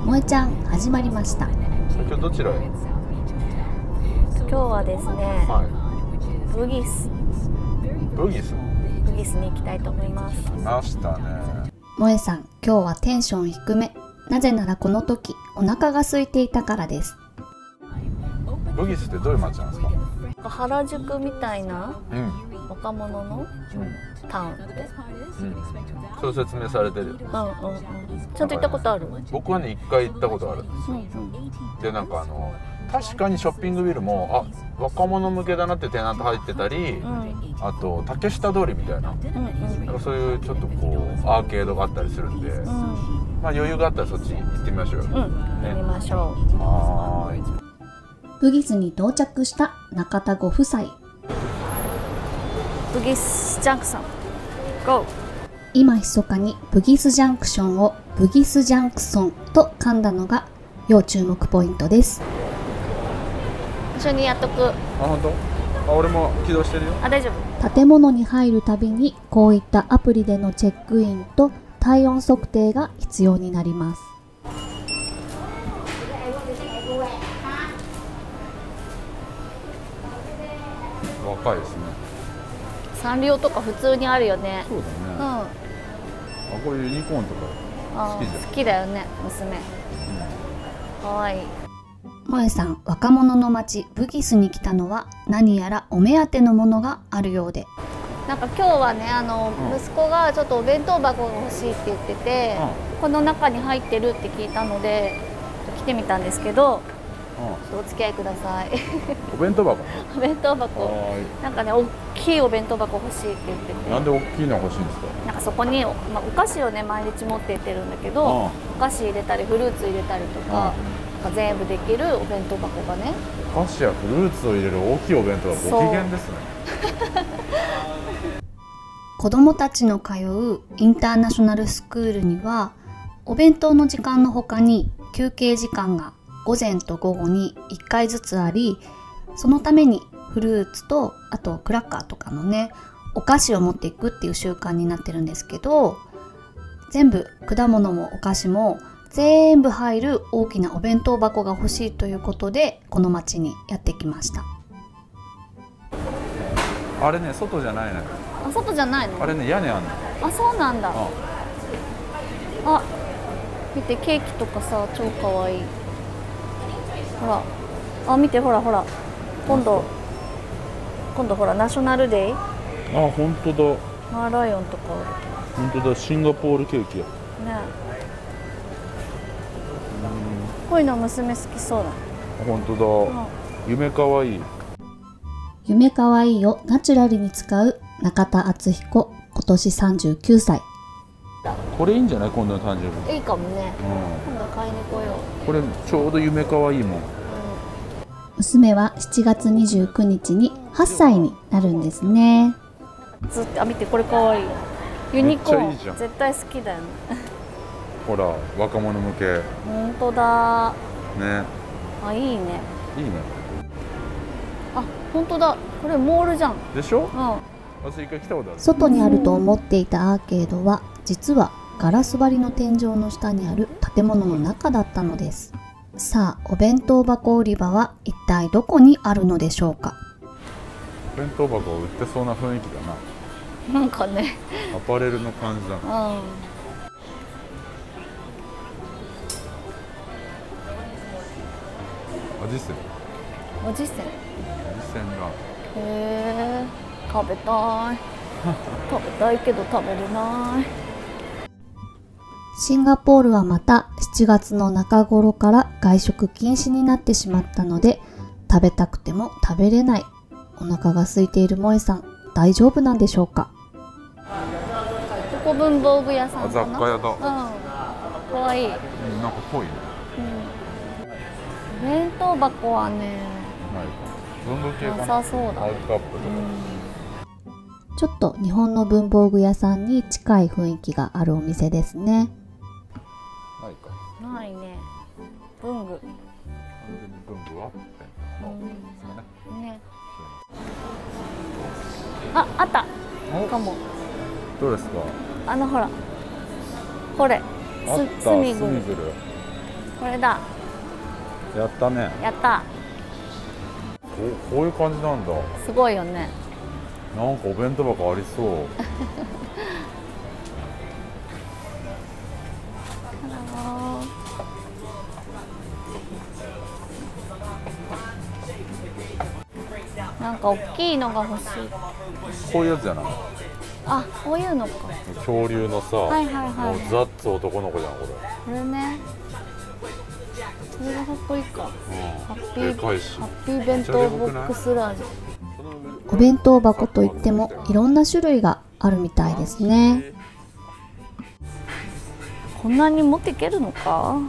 萌ちゃん始まりました。 今日どちらへ？ 今日はですね、ブギスに行きたいと思います。 来ましたね。 萌さん、今日はテンション低め。なぜならこの時お腹が空いていたからです。 ブギスってどういう街なんですか？ 原宿みたいな、若者のタウンって、 そう説明されてる。 ちゃんと行ったことある？ 僕はね、1回行ったことあるんですよ。で、なんか確かにショッピングビルも若者向けだなってテナント入ってたり、あと竹下通りみたいな、なんかそういうちょっとこうアーケードがあったりするんで、まあ余裕があったらそっち行ってみましょうよ。 行ってみましょう。 はい。 ブギスに到着した中田ご夫妻。 ブギスジャンクション GO。 今密かにブギスジャンクションをブギスジャンクソンと噛んだのが要注目ポイントです。 一緒にやっとく。 本当？俺も起動してるよ。 大丈夫。 建物に入るたびにこういったアプリでのチェックインと体温測定が必要になります。 若いですね。 サンリオとか普通にあるよね。 そうだね。こういうユニコーンとか好きじゃん。 好きだよね、娘。かわいい。 萌さん、若者の街ブギスに来たのは何やらお目当てのものがあるようで、 なんか今日はね、息子がちょっとお弁当箱が欲しいって言ってて、この中に入ってるって聞いたので来てみたんですけど、ちょっとお付き合いください。 お弁当箱？ お弁当箱、なんかね、大きいお弁当箱欲しいって言ってて。 なんで大きいの欲しいんですか？なんかそこに、お菓子をね毎日持って行ってるんだけど、お菓子入れたりフルーツ入れたりとか、全部できるお弁当箱がね。 お菓子やフルーツを入れる大きいお弁当はご機嫌ですね。 子どもたちの通うインターナショナルスクールにはお弁当の時間の他に休憩時間が午前と午後に1回ずつあり、そのためにフルーツとあとクラッカーとかのねお菓子を持っていくっていう習慣になってるんですけど、全部果物もお菓子も全部入る大きなお弁当箱が欲しいということでこの町にやってきました。 あれね、外じゃないのよ。 外じゃないの？ あれね、屋根あんの。 そうなんだ。見て、ケーキとかさ、超かわいい。ほら、見て、ほら今度ほらナショナルデー。 本当だ。 マーライオンとかある。 本当だ、シンガポールケーキや。ね。 こういうの娘好きそうだ。 本当だ。夢かわいい。 夢かわいいをナチュラルに使う中田敦彦、今年39歳。 これいいんじゃない？今度の誕生日。 いいかもね。今度買いに来よう。 これちょうど夢かわいいもん。 娘は7月29日に8歳になるんですね。 ずっと見て、これかわいい。ユニコーン絶対好きだよね。 ほら、若者向け。 本当だね。 いいね。 いいね。 本当だ、これモールじゃん。 でしょ？私一回来たことある。 外にあると思っていたアーケードは実はガラス張りの天井の下にある建物の中だったのです。さあ、お弁当箱売り場は一体どこにあるのでしょうか？ お弁当箱を売ってそうな雰囲気だな。 なんかね、 アパレルの感じだな。味せん。 味せん。 が。 食べたい。食べたいけど食べれない。 シンガポールはまた7月の中頃から外食禁止になってしまったので、食べたくても食べれない。お腹が空いている萌さん、大丈夫なんでしょうか？ ここ文房具屋さんかな。 雑貨屋だ。 かわいい。 なんかぽいね。 お弁当箱はね、 文房具系かな。 良さそうだ。 マイクアップとか。 ちょっと日本の文房具屋さんに近い雰囲気があるお店ですね。 ないか。 ないね。文具。 完全に文具は？ ね。あった。かも。 どうですか？ ほら。これ。 スミグル。 これだ。 やったね。 やった。 こういう感じなんだ。 すごいよね。 なんかお弁当箱ありそう。 なんか大きいのが欲しい。 こういうやつじゃない？ あ、こういうのか。 恐竜のさ、 はいはいはい。 ザッツ男の子じゃんこれ。 これね。これがかっこいいか。ハッピー弁当ボックスラージ。 お弁当箱といってもいろんな種類があるみたいですね。 こんなに持っていけるのか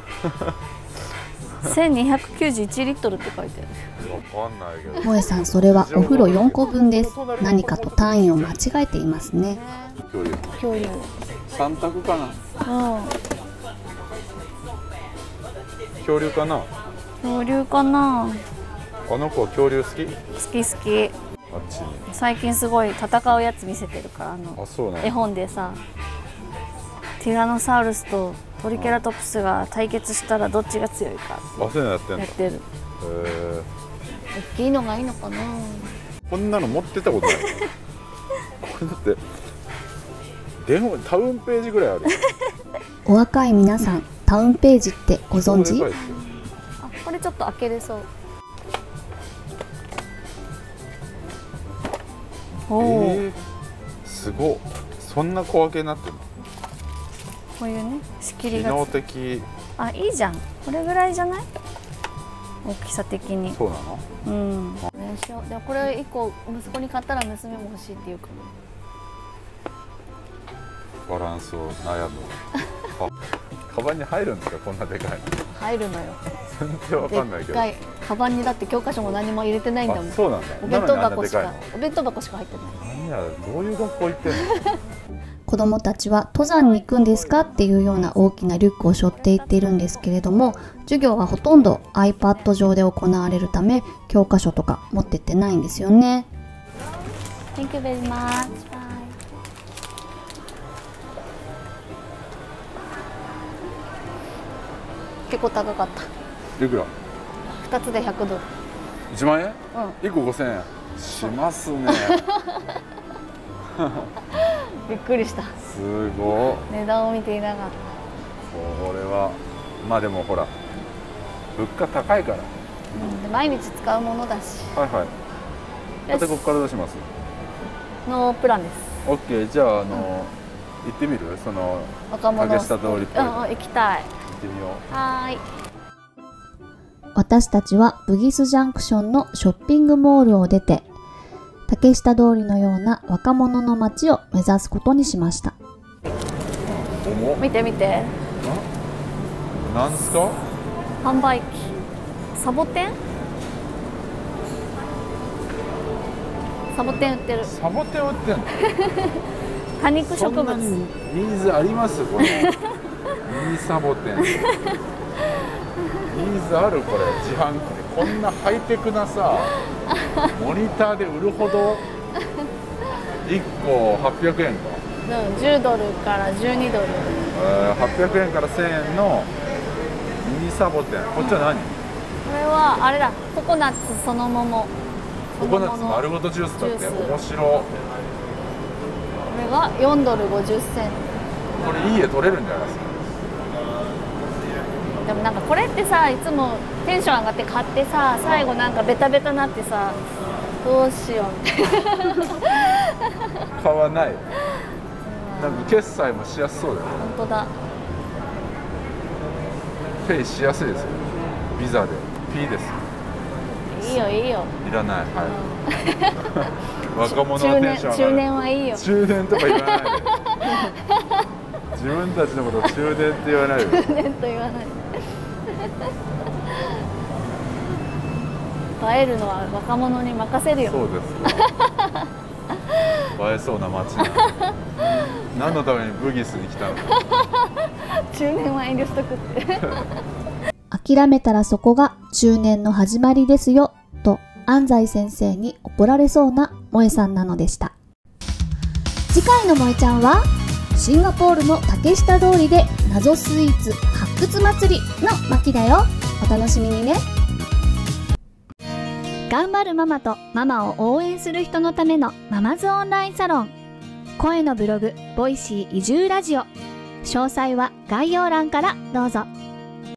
1291リットルって書いてある。 わかんないけど。 萌さん、それはお風呂4個分です。何かと単位を間違えていますね。 恐竜 3択かな。 うん、 恐竜かな。 恐竜かな。 あの子は恐竜好き？ 好き好き。 あっちに最近すごい戦うやつ見せてるから、 あ、そうなん絵本でさ、ティラノサウルスとトリケラトプスが対決したらどっちが強いかあ、そういうのやってんだ。 やってる。大きいのがいいのかな。 こんなの持ってたことない。これだってタウンページぐらいある。 お若い皆さん、タウンページってご存知？ あ、これちょっと開けれそう。 すごっ。そんな小分けになってるの？ こういうね、仕切りが機能的。 あ、いいじゃん。これぐらいじゃない？大きさ的に。 そうなの？ うん。これにしよう。でもこれ1個息子に買ったら娘も欲しいっていうかも。バランスを悩む。あ、カバンに入るんですか？こんなでかいの。 入るのよ。 全然わかんないけど。 でっかいカバンにだって教科書も何も入れてないんだもん。 そうなんだ。 お弁当箱しか入ってない。 何や、どういう学校行ってんの？ 子どもたちは登山に行くんですかっていうような大きなリュックを背負っていっているんですけれども、授業はほとんど iPad 上で行われるため、教科書とか持ってってないんですよね。 Thank you very much. Bye. 結構高かった。 いくら 2つで100ドル。 1万円？ うん。 1個5000円しますね。 びっくりした。 すごい。 値段を見ていなかった。 これはまあでもほら物価高いから、 で毎日使うものだし。 はいはい。でここからどうします？ のプランです。 オッケー。じゃあ行ってみる？その若者竹下通りっぽい。 行きたい。 行ってみよう。 はーい。 私たちはブギスジャンクションのショッピングモールを出て、竹下通りのような若者の街を目指すことにしました。 見て見て。 なんですか？ 販売機。サボテン？サボテン売ってる。 サボテン売ってんの？ 多肉植物。 そんなにニーズあります？このミニサボテン。ニーズある？これ自販機でこんなハイテクなさモニターで売るほど。1個800円か。 10ドルから12ドル。 800円から1000円のミニサボテン。こっちは何？ これはあれだ。ココナッツそのもの。 ココナッツ丸ごとジュースだって。面白い。 これが4ドル50セント。 これいい絵撮れるんじゃないですか？ でもなんかこれってさ、いつもテンション上がって買ってさ、最後なんかベタベタなってさ、どうしようみたいな。 買わない。なんか決済もしやすそうだよね。 本当だ。 ペイしやすいですよ。ビザで P です。 いいよいいよ。 いらない。はい。若者のテンション上がる。 中年はいいよ。 中年とか言わないで。自分たちのこと中年って言わないで。 中年と言わない。映えるのは若者に任せるよ。 そうです。映えそうな街なの。何のためにブギスに来たの？ 中年は遠慮しとくって。 諦めたらそこが中年の始まりですよと安西先生に怒られそうな萌えさんなのでした。次回の萌えちゃんはシンガポールの竹下通りで謎スイーツ発屈祭りの巻だよ。お楽しみにね。頑張るママとママを応援する人のためのママズオンラインサロン。声のブログボイシー移住ラジオ。詳細は概要欄からどうぞ。